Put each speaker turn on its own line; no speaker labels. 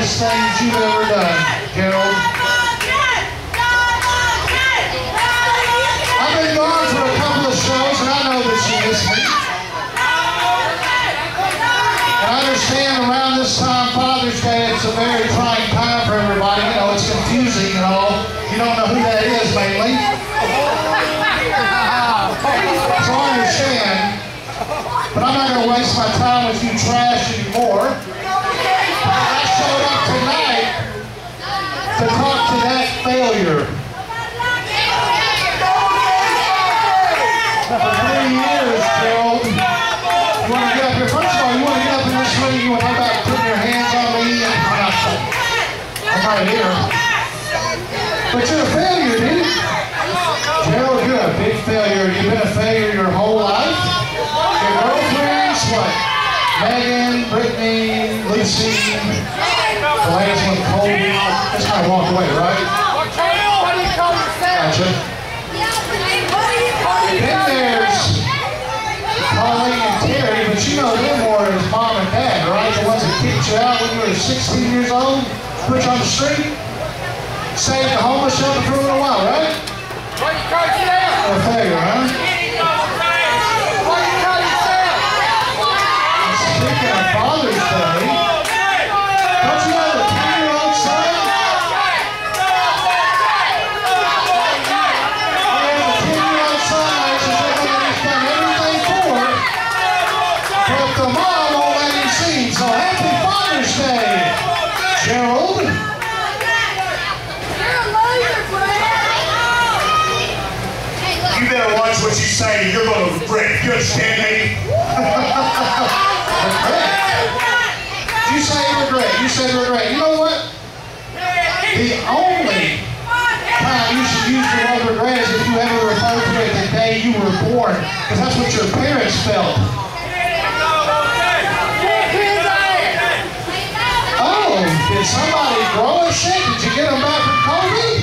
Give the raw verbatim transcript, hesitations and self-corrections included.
greatest things you've ever done, Gerald? I've been gone for a couple of shows, and I know that you miss me. And I understand around this time, Father's Day, it's a very trying time for everybody. You know, it's confusing and all. You don't know who that is, mainly. So I understand. But I'm not going to waste my time with you trash anymore. I showed up tonight to talk to that failure. For three years, Gerald, you want to get up here. First of all, you want to get up in this ring, you want to talk about putting your hands on me. I'm right here. But you're a failure, dude. Gerald, you're a big failure. You've been a failure your whole life. Your girlfriends, what? Megan, Brittany, Lucy, the latest one, Colby. Just kind of walk away, right? Gotcha. Then there's Pauline and Terry, but you know them more as mom and dad, right? The ones that kicked you out when you were sixteen years old, put you on the street, saved the homeless shelter for a little while, right? Why you call yourself? A failure, huh? Why you call yourself? Speaking of Father's Day, don't you have a ten-year-old son? But the mom won't let him see. So happy Father's Day, Gerald.
You're a loser, Brad.
You better watch what you say. You're going to regret. You understand me?
Regret? You say regret. You said regret. You know what? The only time you should use the word regret is if you ever refer to it the day you were born. Because that's what your parents felt. Oh, did somebody grow a shit? Did you get them back from Kobe?